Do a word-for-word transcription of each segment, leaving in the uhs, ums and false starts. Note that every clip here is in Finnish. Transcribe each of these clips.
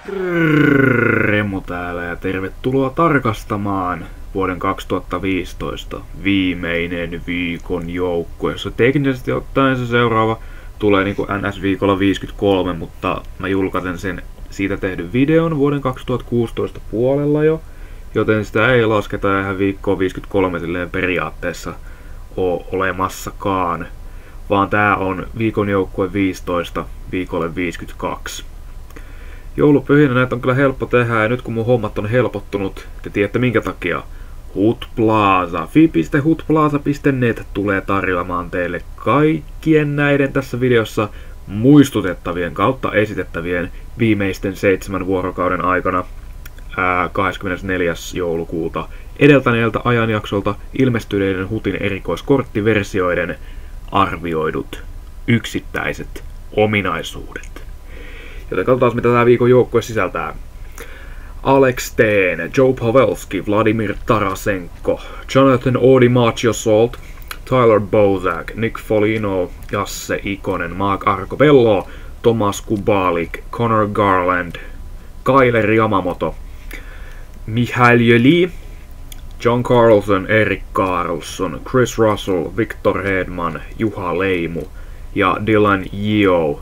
Remu täällä ja tervetuloa tarkastamaan vuoden kaksituhattaviisitoista viimeinen viikon joukkue, jossa teknisesti ottaen se seuraava tulee niinku N S-viikolla viisikymmentäkolme, mutta mä julkaisen sen siitä tehdyn videon vuoden kaksituhattakuusitoista puolella jo, joten sitä ei lasketa ihan viikkoa viisikymmentäkolme silleen periaatteessa oo olemassakaan, vaan tää on viikon joukkue viisitoista viikolle viisikymmentäkaksi. Joulupyhinä näitä on kyllä helppo tehdä, ja nyt kun mun hommat on helpottunut, te tiedätte minkä takia. Hutplaza, fi piste hutplaza piste net tulee tarjoamaan teille kaikkien näiden tässä videossa muistutettavien kautta esitettävien viimeisten seitsemän vuorokauden aikana ää, kahdeskymmenesneljäs joulukuuta edeltäneeltä ajanjaksolta ilmestyneiden Hutin erikoiskorttiversioiden arvioidut yksittäiset ominaisuudet. Joten katsotaan mitä tää viikon joukkue sisältää. Alex Steen, Joe Pavelski, Vladimir Tarasenko, Jonathan Odimaciosalt, Tyler Bozak, Nick Foligno, Jasse Ikonen, Mark Arcobello, Tomas Kubalik, Connor Garland, Kailer Yamamoto, Mihail Jöli, John Carlson, Erik Karlsson, Chris Russell, Victor Hedman, Juha Leimu ja Dylan Yeo.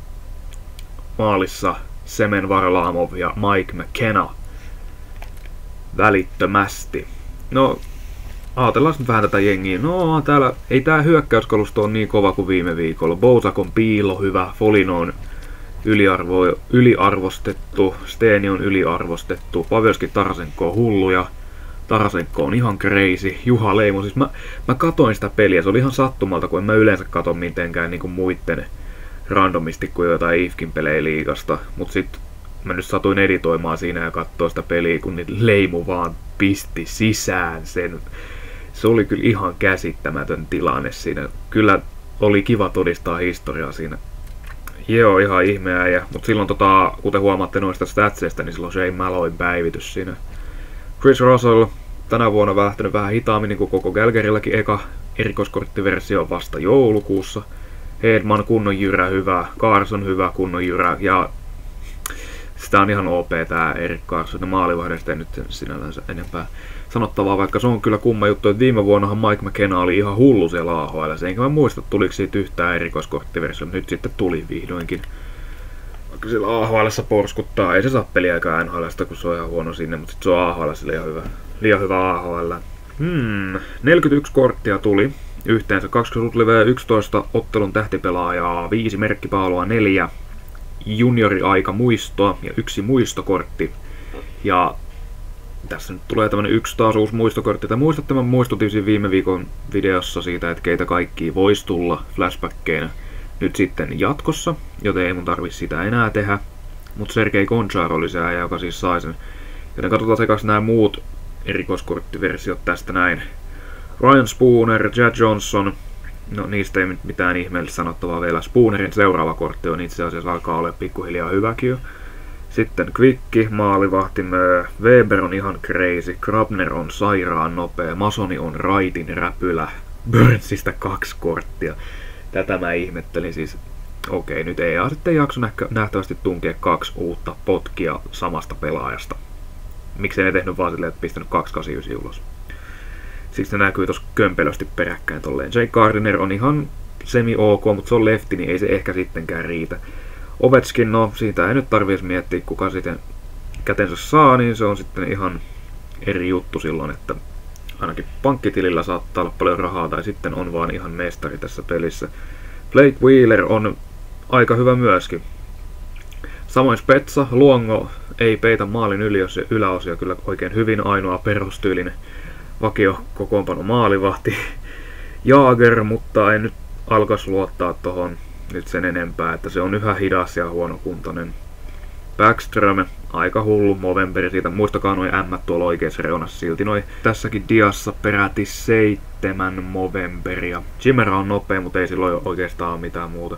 Maalissa Semen Varlamov ja Mike McKenna välittömästi. No, ajatellaan nyt vähän tätä jengiä. No, täällä ei tää hyökkäyskalusto ole niin kova kuin viime viikolla. Bozak on piilo hyvä, Foligno on yliarvo, yliarvostettu, Steeni on yliarvostettu, Pavelski Tarasenko on hullu ja Tarasenko on ihan crazy. Juha Leimu, siis mä, mä katoin sitä peliä, se oli ihan sattumalta, kun en mä yleensä kato mitenkään niin kuin muitten randomisti kuin jotain I F K:n pelejä liigasta, mut sit mä nyt satuin editoimaan siinä ja kattoo sitä peliä, kun niitä Leimu vaan pisti sisään sen. Se oli kyllä ihan käsittämätön tilanne siinä. Kyllä oli kiva todistaa historiaa siinä. Joo, ihan ihmeä, ja, mut silloin tota, kuten huomaatte noista statseista, niin silloin Shane Maloin päivitys siinä. Chris Russell tänä vuonna lähtenyt vähän hitaammin, niin kuin koko Calgaryllakin eka erikoiskorttiversio vasta joulukuussa. Hedman kunnon jyrä hyvä, Carson hyvä kunnon jyrä, ja sitä on ihan O P tää Erik Carson, ja maalivahdesta ei nyt sinällänsä enempää sanottavaa, vaikka se on kyllä kumma juttu, että viime vuonnahan Mike McKenna oli ihan hullu siellä A H L:ssä, enkä mä muista tuliko siitä yhtään erikoiskorttiversio, nyt sitten tuli vihdoinkin. Vaikka siellä A H L:ssä porskuttaa, ei se saa peliäkään N H L:stä, kun se on ihan huono sinne, mutta sit se on A H L:ssä liian hyvä, liian hyvä A H L. Hmm, neljäkymmentäyksi korttia tuli. Yhteensä kaksikymmentä liveä, yksitoista ottelun tähtipelaajaa, viisi merkkipaalua, neljä juniori-aika muistoa ja yksi muistokortti. Ja tässä nyt tulee tämmönen yksi taas uusi muistokortti. Tai muistatte, mä muistutin viime viikon videossa siitä, että keitä kaikki voisi tulla flashbackkeina nyt sitten jatkossa, joten ei mun tarvi sitä enää tehdä. Mutta Sergei Gonchar oli se äijä, joka siis sai sen. Joten katsotaan sekas nämä muut erikoiskorttiversiot tästä näin. Ryan Spooner, Chad Johnson, no niistä ei mitään ihmeellistä sanottavaa vielä. Spoonerin seuraava kortti on itse asiassa alkaa olla pikkuhiljaa hyväkin jo. Sitten Quickki, maalivahti, Weber on ihan crazy, Grabner on sairaan nopea, Masoni on raitin räpylä, Burnsista kaksi korttia. Tätä mä ihmettelin siis. Okei, nyt ei sitten jakso nähtävästi tunkea kaksi uutta potkia samasta pelaajasta. Miksei ne tehnyt vaan silleen, että pistänyt kaksi kahdeksankymmentäyhdeksän ulos. Siksi ne näkyy tossa kömpelösti peräkkäin tolleen. Jake Gardiner on ihan semi-ok, mutta se on lefti, niin ei se ehkä sittenkään riitä. Ovechkin, no siitä ei nyt tarvitsisi miettiä, kuka sitten kätensä saa, niin se on sitten ihan eri juttu silloin, että ainakin pankkitilillä saattaa olla paljon rahaa, tai sitten on vaan ihan mestari tässä pelissä. Blake Wheeler on aika hyvä myöskin. Samoin Spetsa, Luongo ei peitä maalin yliosia, yläosia kyllä oikein hyvin, ainoa perustyylinen vakio kokoonpano maalivahti. Jaager, mutta en nyt alkaisi luottaa tohon nyt sen enempää, että se on yhä hidas ja huonokuntoinen. Backström, aika hullu Movemberi siitä, muistakaa noin ämmät tuolla oikeassa reunassa silti noin. Tässäkin diassa peräti seitsemän Movemberia. Chimera on nopea, mutta ei silloin oikeastaan ole mitään muuta.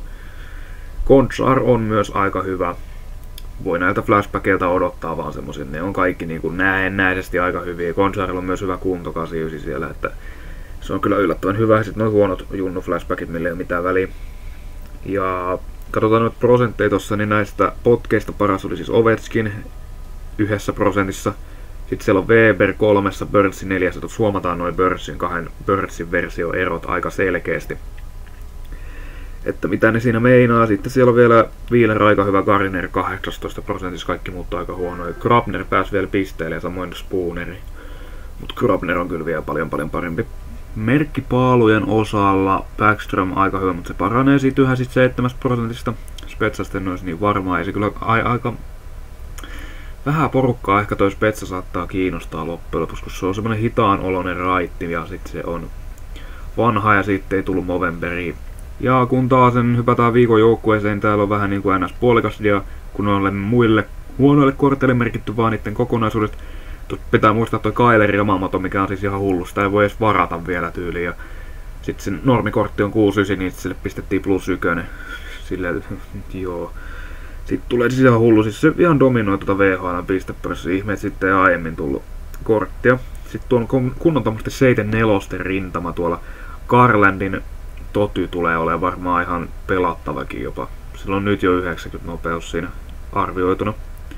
Gonchar on myös aika hyvä. Voi näiltä flashbackeilta odottaa vaan semmoisen, ne on kaikki niin kuin näennäisesti aika hyviä. Goncharilla on myös hyvä kunto kahdeksankymmentäyhdeksän siellä, että se on kyllä yllättävän hyvä. Sitten noin huonot junnu flashbackit, millä ei ole mitään väliä. Ja katsotaan nyt prosentteja tossa, niin näistä potkeista paras oli siis Ovechkin yhdessä prosentissa. Sitten siellä on Weber kolmessa, Birdsin neljässä. Tuossa huomataan noin Birdsin kahden Birdsin versioerot aika selkeästi. Että mitä ne siinä meinaa. Sitten siellä on vielä Wheeler aika hyvä, Gardiner kahdeksantoista prosentissa, kaikki muut aika huonoja. Grabner pääsi vielä pisteelle ja samoin Spooneri. Mutta Grabner on kyllä vielä paljon paljon parempi. Merkkipaalujen osalla Backstrom aika hyvä, mutta se paranee siitä yhä sit seitsemästä prosentista. Spetsasta en olisi niin varmaa, ei se kyllä a- aika vähän porukkaa ehkä toi Spetsa saattaa kiinnostaa loppujen lopuksi, kun se on semmonen hitaan oloinen raitti ja sit se on vanha ja siitä ei tullut Movemberiin. Ja kun taas sen hypätään viikon joukkueeseen, täällä on vähän niin kuin ns. Puolikas dia, kun on muille huonoille korteille merkitty vaan niiden kokonaisuudesta. Tuossa pitää muistaa toi Kailerin omamato, mikä on siis ihan hullu, sitä ei voi edes varata vielä tyyliin. Ja sitten se normikortti on kuusi yhdeksän, niin sille pistettiin plus yksi. Silleen, joo. Sitten tulee siis ihan hullu, siis se ihan dominoi tuota V H L:n pistepörssiä, ihme, että sitten ei aiemmin tullut korttia. Sitten tuon kunnon tämmöistä seitsemänkymmentäneljä rintama tuolla Garlandin Toty tulee olemaan varmaan ihan pelattavakin jopa. Sillä on nyt jo yhdeksänkymmentä nopeus siinä arvioituna.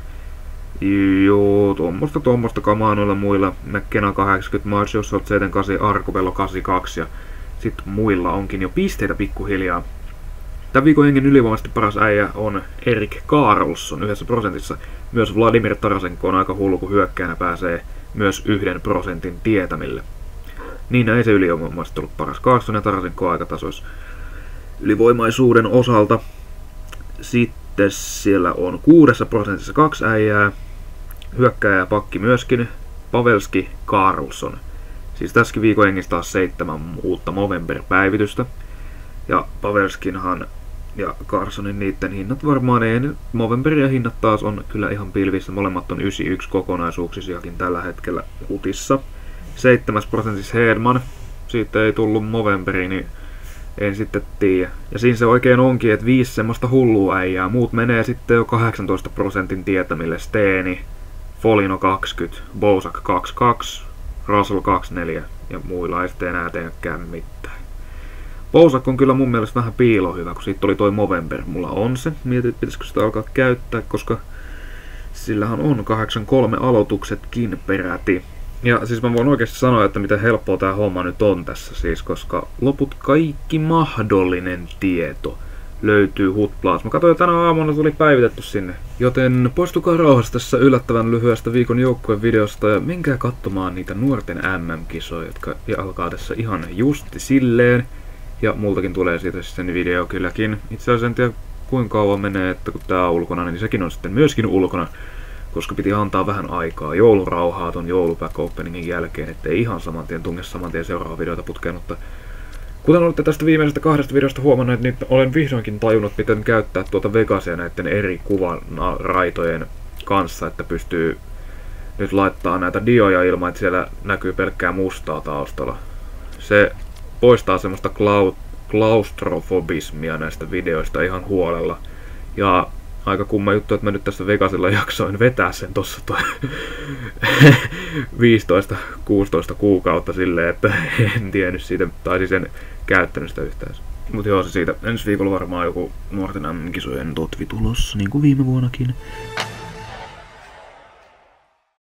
Joo, tuommoista tuommoista kamaa noilla muilla. McKenna kahdeksankymmentä, Marshall seitsemänkymmentäkahdeksan, Arcobello kahdeksankymmentäkaksi ja sitten muilla onkin jo pisteitä pikkuhiljaa. Tämän viikon hengen ylivoimaisesti paras äijä on Erik Karlsson yhdessä prosentissa. Myös Vladimir Tarasenko on aika hullu, kun hyökkäänä pääsee myös yhden prosentin tietämille. Niin ei se ylivoimaisesti ollut paras. Karlsson ja Tarasenko aika tasois ylivoimaisuuden osalta. Sitten siellä on kuudessa prosentissa kaksi äijää. Hyökkääjä ja pakki myöskin. Pavelski, Karlsson. Siis tässäkin viikon hengissä taas seitsemän uutta Movember-päivitystä. Ja Pavelskinhan ja Carsonin niitten hinnat varmaan ei. Movemberin hinnat taas on kyllä ihan pilvissä. Molemmat on yhdeksänkymmentäyksi kokonaisuuksisiakin tällä hetkellä utissa. seitsemän prosentissa Hedman. Siitä ei tullut Movemberi, niin en sitten tiedä. Ja siinä se oikein onkin, että viisi semmoista hullua äijää. Muut menee sitten jo kahdeksantoista prosentin tietämille. Steeni, Folino kaksikymmentä, Bousak kaksikymmentäkaksi, Russell kaksikymmentäneljä ja muilla ei sitten enää teekään mitään. Bousak on kyllä mun mielestä vähän piilohyvä, kun siitä tuli toi Movember. Mulla on se. Mietin, että pitäisikö sitä alkaa käyttää, koska sillähän on kahdeksankymmentäkolme aloituksetkin peräti. Ja siis mä voin oikeasti sanoa, että miten helppoa tää homma nyt on tässä siis, koska loput kaikki mahdollinen tieto löytyy Hutplaas. Mä katsoin, että tänä aamuna tuli päivitetty sinne. Joten poistukaa rauhassa tässä yllättävän lyhyestä viikon joukkueen videosta ja menkää katsomaan niitä nuorten M M-kisoja, jotka alkaa tässä ihan justi silleen. Ja multakin tulee siitä sitten video kylläkin. Itse asiassa en tiedä kuinka kauan menee, että kun tää on ulkona, niin sekin on sitten myöskin ulkona. Koska piti antaa vähän aikaa joulurauhaa ton joulupack openingin jälkeen, ettei ihan saman tien tunge saman tien seuraava videota putkeen, mutta kuten olette tästä viimeisestä kahdesta videosta huomanneet, niin olen vihdoinkin tajunnut, miten käyttää tuota Vegasia näiden eri kuvaraitojen kanssa, että pystyy nyt laittaa näitä dioja ilman, että siellä näkyy pelkkää mustaa taustalla. Se poistaa semmoista klaustrofobismia näistä videoista ihan huolella. Ja aika kumma juttu, että mä nyt tässä Vegasilla jaksoin vetää sen tossa toi viisitoista kuusitoista kuukautta silleen, että en tiennyt siitä, tai siis en käyttänyt sitä yhtään. Mut joo, se siitä. Ensi viikolla varmaan joku nuorten M M-kisojen totvi tulossa, niin kuin viime vuonnakin.